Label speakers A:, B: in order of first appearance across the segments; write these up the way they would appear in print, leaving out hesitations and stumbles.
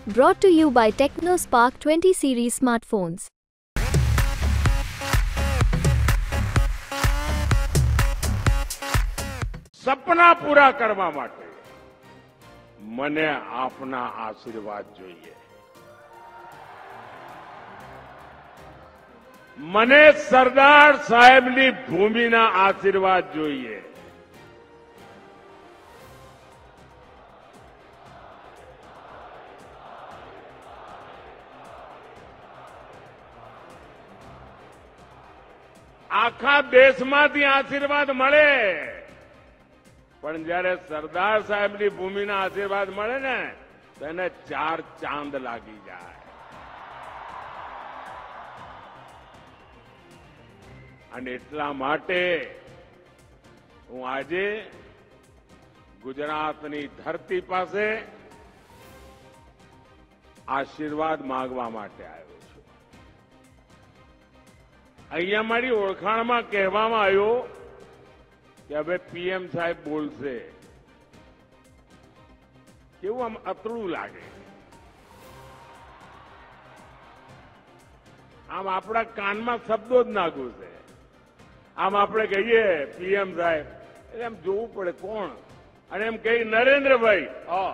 A: Brought to you by TechnoSpark 20 series smartphones.
B: સપના પૂરા કરવા માટે મને આપના આશીર્વાદ જોઈએ. મને સરદાર સાહેબની ભૂમિના આશીર્વાદ જોઈએ. આખા દેશમાંથી આશીર્વાદ મળે, પણ જયારે સરદાર સાહેબની ભૂમિના આશીર્વાદ મળે ને તો એને 4 ચાંદ લાગી જાય. અને એટલા માટે હું આજે ગુજરાતની ધરતી પાસે આશીર્વાદ માંગવા માટે આવ્યો છું. અહીંયા મારી ઓળખાણમાં કહેવામાં આવ્યું કે હવે પીએમ સાહેબ બોલશે. કેવું આમ અતડું લાગે. આમ આપણા કાનમાં શબ્દો જ ના ઘૂસે. આમ આપણે કહીએ પીએમ સાહેબ એટલે એમ જોવું પડે કોણ, અને એમ કહી નરેન્દ્રભાઈ.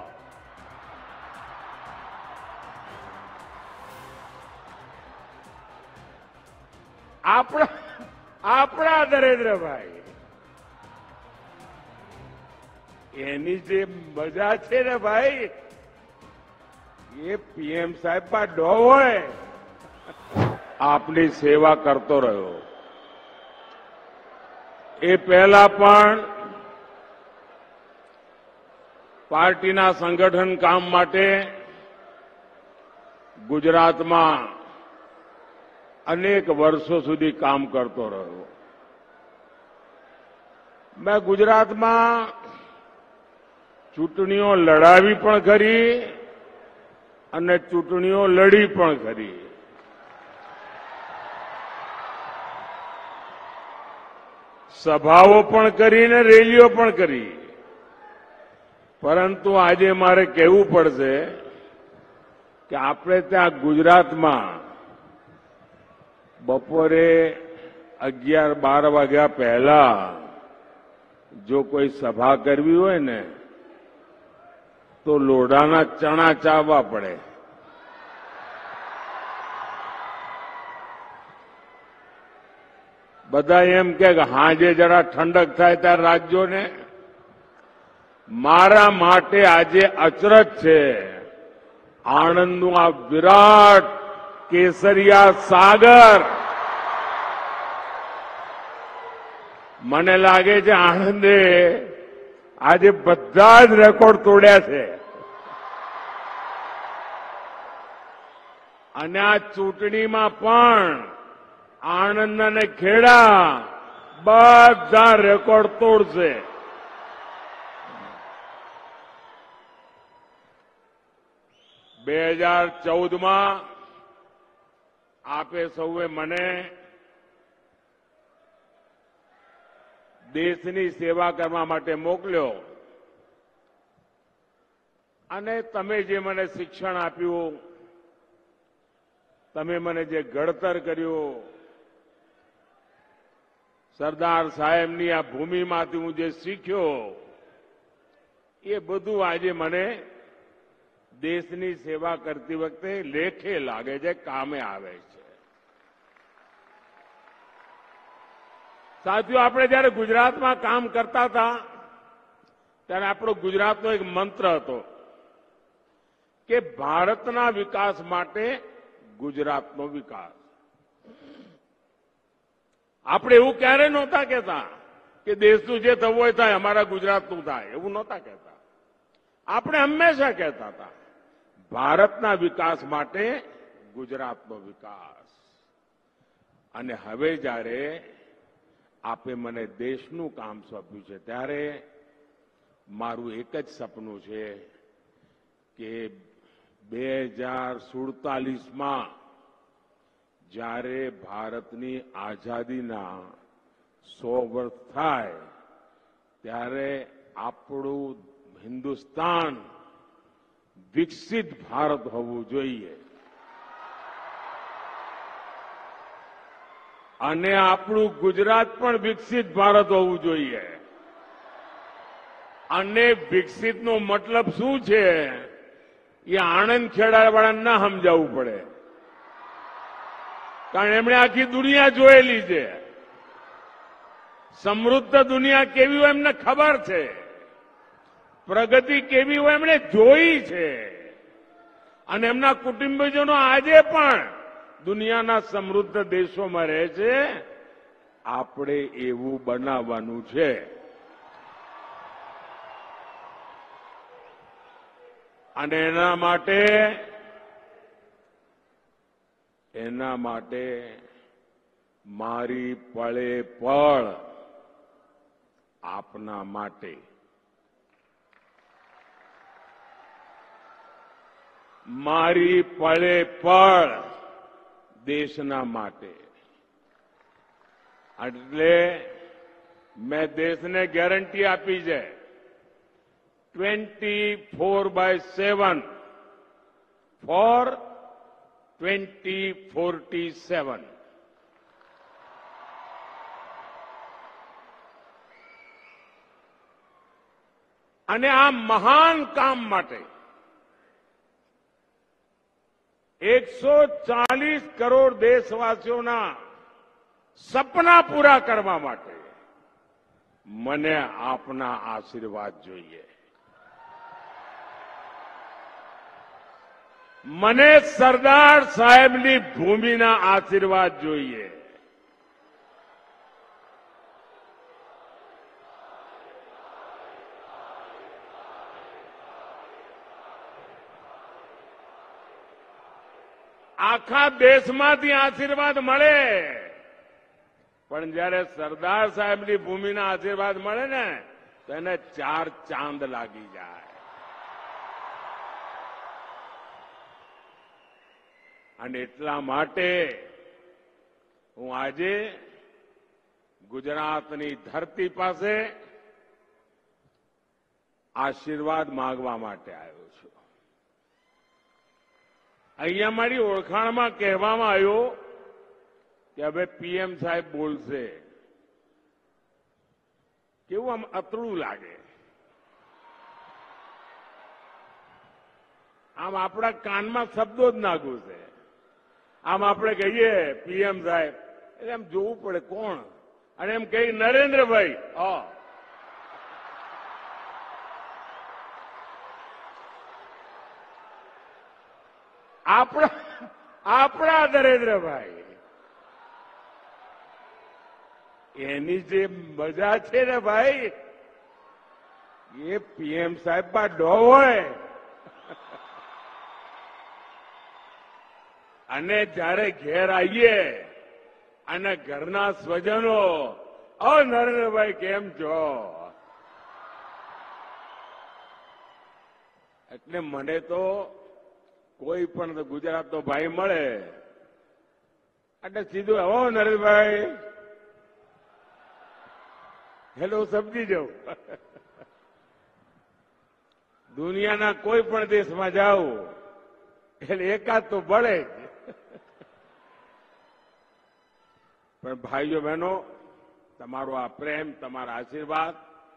B: આપણા નરેન્દ્રભાઈ, એની જે મજા છે ને ભાઈ, એ પીએમ સાહેબ માં ડો હોય. આપની સેવા કરતો રહ્યો. એ પહેલા પણ પાર્ટીના સંગઠન કામ માટે ગુજરાતમાં અનેક વર્ષો સુધી કામ કરતો રહ્યો. મેં ગુજરાતમાં ચૂંટણીઓ લડાવી પણ ખરી અને ચૂંટણીઓ લડી પણ ખરી. સભાઓ પણ કરી ને રેલીઓ પણ કરી. પરંતુ આજે મારે કહેવું પડશે કે આપણે ત્યાં ગુજરાતમાં બપોરે 11-12 વાગ્યા પહેલા જો કોઈ સભા કરવી હોય ને તો લોઢાના ચણા ચાવવા પડે. બધા એમ કે હાજે જરા ઠંડક થાય ત્યારે રાખજો ને. મારા માટે આજે અચરજ છે. આણંદનું આ વિરાટ કેસરિયા સાગર, મને લાગે છે આણંદે આજે બધા જ રેકોર્ડ તોડ્યા છે. અને આ ચૂંટણીમાં પણ આણંદ અને ખેડા બધા રેકોર્ડ તોડશે. બે 2014માં આપે સૌએ મને દેશની સેવા કરવા માટે મોકલ્યો. અને તમે જે મને શિક્ષણ આપ્યું, તમે મને જે ઘડતર કર્યું, સરદાર સાહેબની આ ભૂમિમાંથી હું જે શીખ્યો, એ બધું આજે મને દેશની સેવા કરતી વખતે લેખે લાગે છે, કામે આવે છે. સાથીઓ, આપણે જયારે ગુજરાતમાં કામ કરતા હતા ત્યારે આપણો ગુજરાતનો એક મંત્ર હતો કે ભારતના વિકાસ માટે ગુજરાતનો વિકાસ. આપણે એવું ક્યારેય નહોતા કહેતા કે દેશનું જે થવું હોય થાય, અમારા ગુજરાતનું થાય, એવું નહોતા કહેતા. આપણે હંમેશા કહેતા હતા ભારતના વિકાસ માટે ગુજરાતનો વિકાસ. અને હવે જ્યારે આપે મને દેશનું કામ સોંપ્યું છે ત્યારે મારું એક જ સપનું છે કે 2047માં જ્યારે ભારતની આઝાદીના 100 વર્ષ થાય ત્યારે આપણું હિન્દુસ્તાન વિકસિત ભારત હોવું જોઈએ. અને આપણું ગુજરાત પણ વિકસિત ભારત હોવું જોઈએ. અને વિકસિતનો મતલબ શું છે એ આણંદ ખેડાવાળાને ના સમજાવવું પડે, કારણ એમણે આખી દુનિયા જોયેલી છે. સમૃદ્ધ દુનિયા કેવી હોય એમને ખબર છે, પ્રગતિ કેવી હોય એમણે જોઈ છે. અને એમના કુટુંબીજનો આજે પણ દુનિયાના સમૃદ્ધ દેશોમાં રહે છે. આપણે એવું બનાવવાનું છે. અને એના માટે મારી પળે પળ આપના માટે, મારી પળે પળ દેશના માટે. એટલે મેં દેશને ગેરંટી આપી છે 24/7 ફોર 2047. અને આ મહાન કામ માટે 140 કરોડ દેશવાસીઓના સપના પૂરા કરવા માટે મને આપના આશીર્વાદ જોઈએ. મને સરદાર સાહેબની ભૂમિના આશીર્વાદ જોઈએ. આખા દેશમાંથી આશીર્વાદ મળે, પણ જયારે સરદાર સાહેબની ભૂમિના આશીર્વાદ મળે ને તો એને 4 ચાંદ લાગી જાય. અને એટલા માટે હું આજે ગુજરાતની ધરતી પાસે આશીર્વાદ માંગવા માટે આવ્યો છું. અહીંયા મારી ઓળખાણમાં કહેવામાં આવ્યું કે હવે પીએમ સાહેબ બોલશે. કેવું આમ અતડું લાગે. આમ આપણા કાનમાં શબ્દો જ ના ઘૂસે. આમ આપણે કહીએ પીએમ સાહેબ એટલે એમ જોવું પડે કોણ, અને એમ કહી નરેન્દ્રભાઈ. આપણા નરેન્દ્રભાઈ, એની જે મજા છે ને ભાઈ, એ પીએમ સાહેબ માં ડો હોય. અને જયારે ઘેર આવીએ અને ઘરના સ્વજનો, નરેન્દ્રભાઈ કેમ છો, એટલે મને તો કોઈ પણ ગુજરાતનો ભાઈ મળે એટલે સીધું નરેન્દ્રભાઈ હેલો સમજી જાઉં. દુનિયાના કોઈ પણ દેશમાં જાઓ એટલે એકાદ તો મળે જ. પણ ભાઈઓ બહેનો, તમારો આ પ્રેમ, તમારા આશીર્વાદ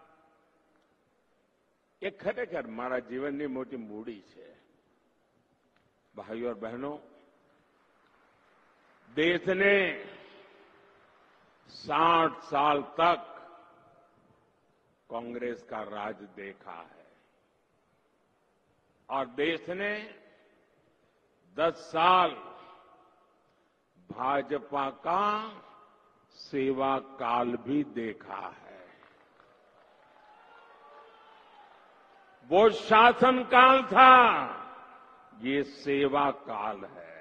B: એ ખરેખર મારા જીવનની મોટી મૂડી છે. भाइयों और बहनों, देश ने 60 साल तक कांग्रेस का राज देखा है और देश ने 10 साल भाजपा का सेवा काल भी देखा है. वो शासन काल था, ये सेवा काल है.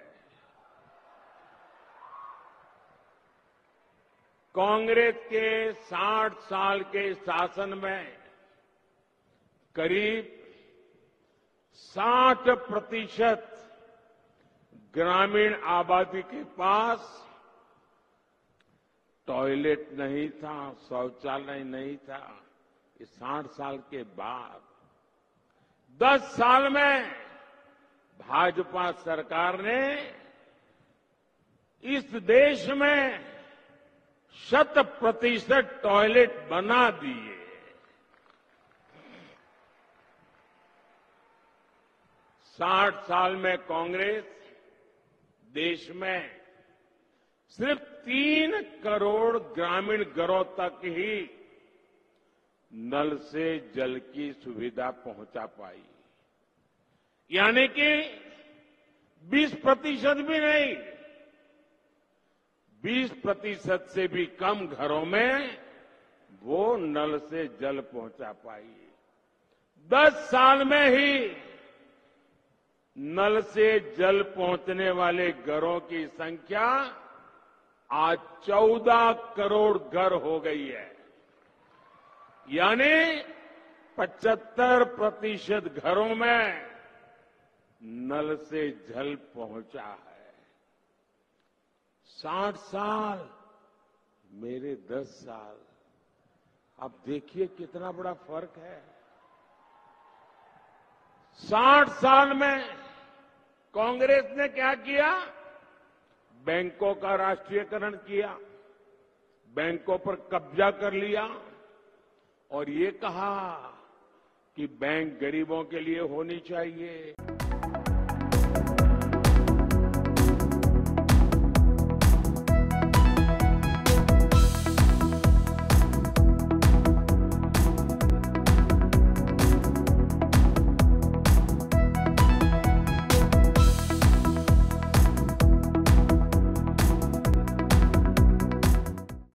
B: कांग्रेस के 60 साल के शासन में करीब 60% ग्रामीण आबादी के पास टॉयलेट नहीं था, शौचालय नहीं था. ये 60 साल के बाद 10 साल में भाजपा सरकार ने इस देश में 100% टॉयलेट बना दिए। साठ साल में कांग्रेस देश में सिर्फ 3 करोड़ ग्रामीण घरों तक ही नल से जल की सुविधा पहुंचा पाई, यानी कि 20% भी नहीं, 20% से भी कम घरों में वो नल से जल पहुंचा पाई। 10 साल में ही नल से जल पहुंचने वाले घरों की संख्या आज 14 करोड़ घर हो गई है, यानी 75% घरों में नल से जल पहुंचा है। 60 साल, मेरे 10 साल, अब देखिए कितना बड़ा फर्क है। 60 साल में कांग्रेस ने क्या किया? बैंकों का राष्ट्रीयकरण किया, बैंकों पर कब्जा कर लिया और ये कहा कि बैंक गरीबों के लिए होनी चाहिए,